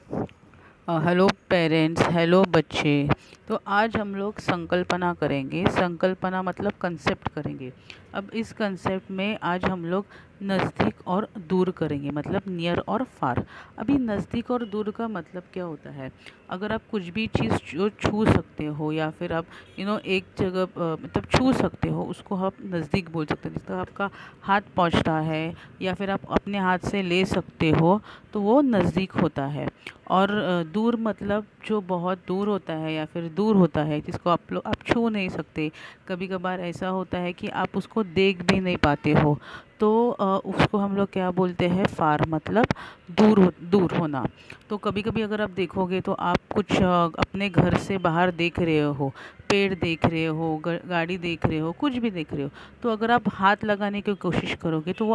Hello parents, hello बच्चे। तो आज हम लोग संकल्पना करेंगे। संकल्पना मतलब कंसेप्ट करेंगे। अब इस कंसेप्ट में आज हम लोग नज़दीक और दूर करेंगे, मतलब नियर और फार। अभी नज़दीक और दूर का मतलब क्या होता है? अगर आप कुछ भी चीज़ जो छू सकते हो या फिर आप एक जगह मतलब छू सकते हो, उसको आप नज़दीक बोल सकते हो। जिस तरह आपका हाथ पहुंचता है या फिर आप अपने हाथ से ले सकते हो, तो वो नज़दीक होता है। और दूर मतलब जो बहुत दूर होता है या फिर दूर होता है, जिसको आप छू नहीं सकते। कभी कभार ऐसा होता है कि आप उसको देख भी नहीं पाते हो, तो उसको हम लोग क्या बोलते हैं? फार, मतलब दूर होना। तो कभी कभी अगर आप देखोगे तो आप कुछ अपने घर से बाहर देख रहे हो, पेड़ देख रहे हो, गाड़ी देख रहे हो, कुछ भी देख रहे हो, तो अगर आप हाथ लगाने की कोशिश करोगे तो वो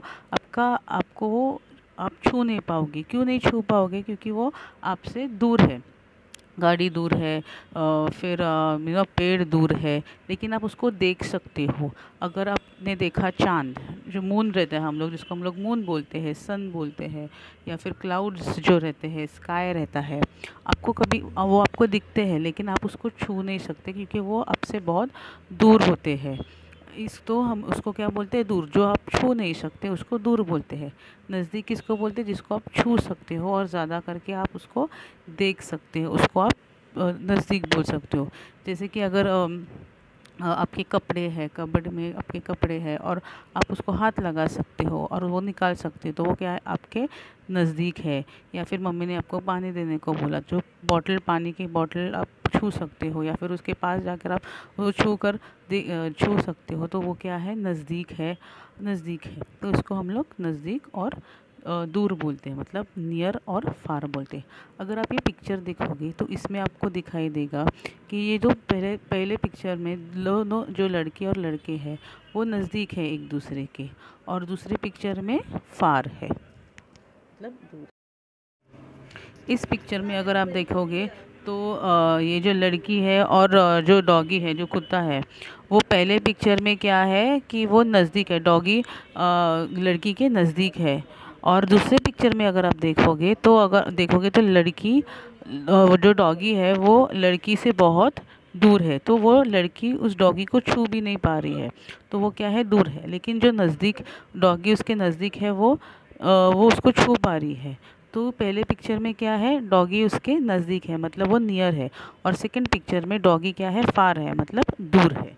आपको वो आप छू नहीं पाओगे। क्यों नहीं छू पाओगे? क्योंकि वो आपसे दूर है। गाड़ी दूर है, फिर पेड़ दूर है, लेकिन आप उसको देख सकते हो। अगर आपने देखा चांद, जो मून रहता है, जिसको हम लोग मून बोलते हैं, सन बोलते हैं, या फिर क्लाउड्स जो रहते हैं, स्काई रहता है, आपको कभी वो आपको दिखते हैं, लेकिन आप उसको छू नहीं सकते क्योंकि वो आपसे बहुत दूर होते हैं। इस तो हम उसको क्या बोलते हैं? दूर। जो आप छू नहीं सकते उसको दूर बोलते हैं। नज़दीक किसको बोलते हैं? जिसको आप छू सकते हो और ज़्यादा करके आप उसको देख सकते हो, उसको आप नज़दीक बोल सकते हो। जैसे कि अगर आपके कपड़े हैं, कबर्ड में आपके कपड़े हैं और आप उसको हाथ लगा सकते हो और वो निकाल सकते हो, तो वो क्या है? आपके नज़दीक है। या फिर मम्मी ने आपको पानी देने को बोला, जो पानी की बॉटल आप छू सकते हो या फिर उसके पास जाकर आप वो छू सकते हो, तो वो क्या है? नज़दीक है। नज़दीक है, तो इसको हम लोग नज़दीक और दूर बोलते हैं, मतलब नियर और फार बोलते हैं। अगर आप ये पिक्चर देखोगे तो इसमें आपको दिखाई देगा कि ये जो पहले पिक्चर में दोनों जो लड़की और लड़के हैं, वो नज़दीक है एक दूसरे के, और दूसरे पिक्चर में फार है, मतलब दूर। इस पिक्चर में अगर आप देखोगे तो ये जो लड़की है और जो डॉगी है, जो कुत्ता है, वो पहले पिक्चर में क्या है कि वो नज़दीक है, डॉगी लड़की के नज़दीक है। और दूसरे पिक्चर में अगर आप देखोगे तो लड़की वो जो डॉगी है वो लड़की से बहुत दूर है, तो वो लड़की उस डॉगी को छू भी नहीं पा रही है, तो वो क्या है? दूर है। लेकिन जो नज़दीक डॉगी उसके नज़दीक है, वो उसको छू पा रही है। तो पहले पिक्चर में क्या है? डॉगी उसके नज़दीक है, मतलब वो नियर है। और सेकंड पिक्चर में डॉगी क्या है? फार है, मतलब दूर है।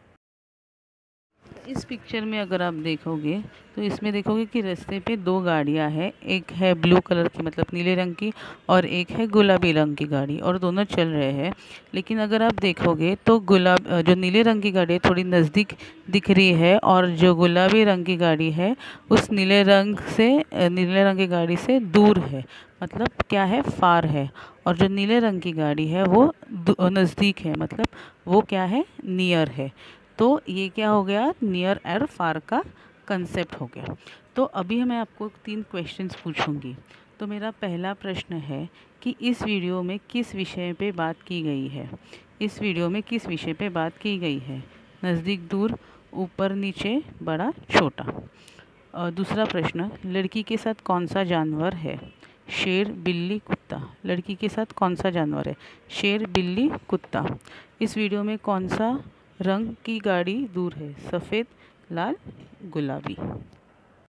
इस पिक्चर में अगर आप देखोगे तो इसमें देखोगे कि रास्ते पे दो गाड़ियां हैं। एक है ब्लू कलर की, मतलब नीले रंग की, और एक है गुलाबी रंग की गाड़ी, और दोनों चल रहे हैं। लेकिन अगर आप देखोगे तो जो नीले रंग की गाड़ी है थोड़ी नज़दीक दिख रही है, और जो गुलाबी रंग की गाड़ी है उस नीले रंग की गाड़ी से दूर है, मतलब क्या है? फार है। और जो नीले रंग की गाड़ी है वो नज़दीक है, मतलब वो क्या है? नियर है। तो ये क्या हो गया? नियर और फार का कंसेप्ट हो गया। तो अभी मैं आपको 3 क्वेश्चंस पूछूंगी। तो मेरा पहला प्रश्न है कि इस वीडियो में किस विषय पे बात की गई है? इस वीडियो में किस विषय पे बात की गई है? नज़दीक, दूर, ऊपर, नीचे, बड़ा, छोटा। दूसरा प्रश्न, लड़की के साथ कौन सा जानवर है? शेर, बिल्ली, कुत्ता। लड़की के साथ कौन सा जानवर है? शेर, बिल्ली, कुत्ता। इस वीडियो में कौन सा रंग की गाड़ी दूर है? सफ़ेद, लाल, गुलाबी।